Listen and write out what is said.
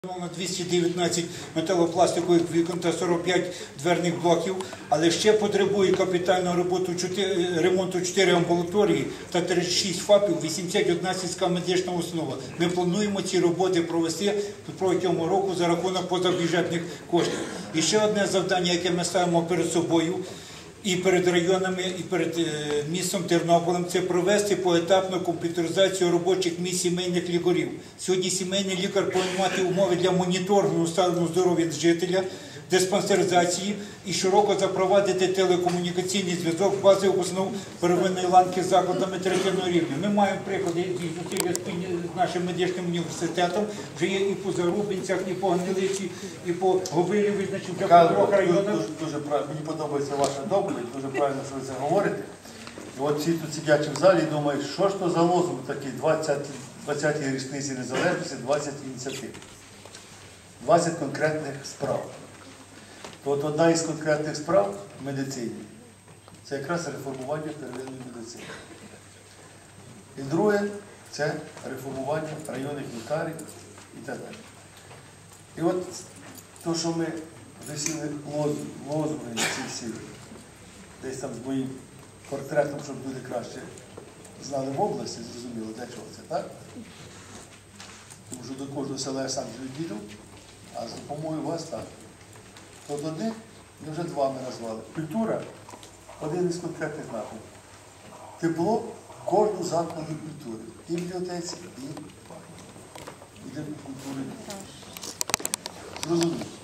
На 219 металопластикових вікон та 45 дверних блоків, але ще потребує капітального ремонту 4 амбулаторії та 36 ФАПів, 81 сільська медична установа. Ми плануємо ці роботи провести протягом року за рахунок позабюджетних коштів. І ще одне завдання, яке ми ставимо перед собою, і перед районами, і перед містом Тернополем, це провести поетапну комп'ютеризацію робочих місць сімейних лікарів. Сьогодні сімейний лікар повинен мати умови для моніторингу стану здоров'я жителя, диспансеризації і широко запровадити телекомунікаційний зв'язок базових основ первинної ланки з закладами третього рівня. Ми маємо приклади зусилля спільні з нашим медичним університетом, вже є і по Зарубинцях, і по Гниличі, і по Говилі визначені вже по 3 районах. Мені подобається ваша доповідь, дуже правильно, що ви це говорите. І от всі тут сидячі в залі і думають, що ж то за лозунг такий 20-й річниці незалежності, 20 ініціатив, 20 конкретних справ. То от одна із конкретних справ в медицині – це якраз реформування первинної медицини. І друге – це реформування районних лікарень і так далі. І от те, що ми висіли лозунги ці всі, десь там з моїм портретом, щоб люди краще знали в області, зрозуміло, для чого це, так? Тому що до кожного села я сам їду, а з допомогою вас так. От одних, ми вже два ми назвали. Культура – один із конкретних напрямків. Тепло в кожному закладі культури. І в бібліотеці, і в культурі. Зрозуміло.